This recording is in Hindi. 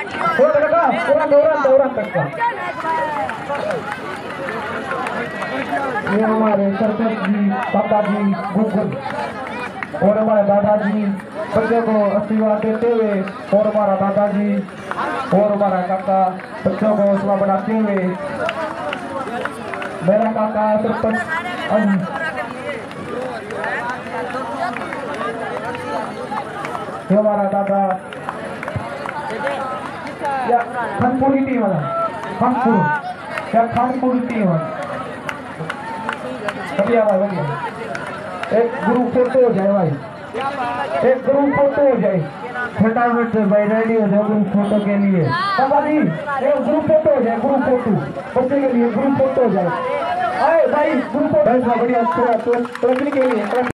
पूरा दौरा तक का। ये हमारे सरपंच जी, पापा जी, गुगल और हमारे दादाजी बच्चे को आशीर्वाद देते हुए, और हमारा दादाजी और हमारा काका बच्चों को हौसला बढ़ाते हुए, मेरा काका सरपंच हमारा दादा या खानपुरी टीम वाला खानपुरी टीम वाला बढ़िया भाई, बढ़िया। एक ग्रुप फोटो हो जाए भाई, एक ग्रुप फोटो हो जाए फटाफट से भाई, रेडी हो जाओ ग्रुप फोटो के लिए। बाबा जी एक ग्रुप फोटो हो जाए, ग्रुप फोटो बच्चे के लिए ग्रुप फोटो हो जाए। आए भाई ग्रुप फोटो बढ़िया के लिए।